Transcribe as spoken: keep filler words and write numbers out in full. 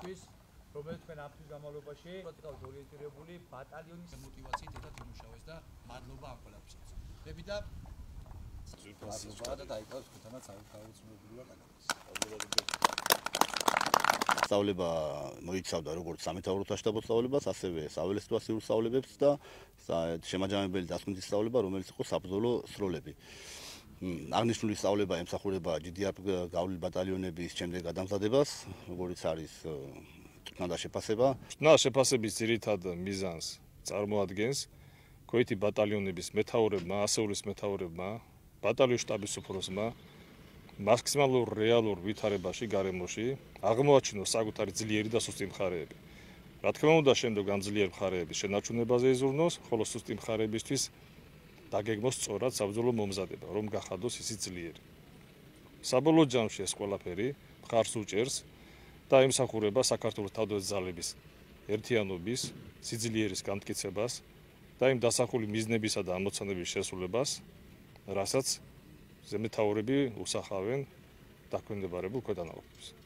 მისთვის, რომელიც თქვენ ამ თვის განმავლობაში პროტოკოლს ორიენტირებული ბატალიონის მოტივაციით ერთად იმუშავეს და მადლობა ამ ყველაფრისთვის. მე და მადლობა და დაიწყოს თქვენთანაც საერთაშორისო კანონს. სწავლება მოიცავდა როგორც სამეთაურო საშტაბო სწავლებას, ასევე საველე სიტუაციურ სწავლებებს და შემაჯამებელი დასკვნითი სწავლება, რომელიც იყო საბრძოლო სროლები. აღნიშნული სწავლება ემსახურება ჯი დი არ გავლილი ბატალიონების შემდეგ გადამზადებას, როგორც არის თვითონ შეფასება. თვითონ შეფასების ძირითად მიზანს წარმოადგენს ქვეითი ბატალიონების მეთაურებმა, ასეულის მეთაურებმა, ბატალიონის შტაბის უფროსმა მაქსიმალურ რეალურ ვითარებაში გარემოში აღმოაჩინოს საკუთარი ძლიერი და სუსტი მხარეები. რა თქმა უნდა, შემდეგ ამ ძლიერ მხარეების შენარჩუნებაზე იზრუნოს, ხოლო სუსტი მხარეებისთვის დაგეგმოს სწორად საბრძოლო მომზადება, რომ გახადოს ისიც ძლიერი. საბოლოო ჯამში ეს ყველაფერი მხარს უჭერს და ემსახურება საქართველოს თავდაცვის ძალების ერთიანობის, სიძლიერის განმტკიცებას და იმ დასახული მიზნებისა და ამოცანების შესრულებას, რასაც ზემეთაურები უსახავენ დაქვემდებარებულ ქვედანაყოფებს.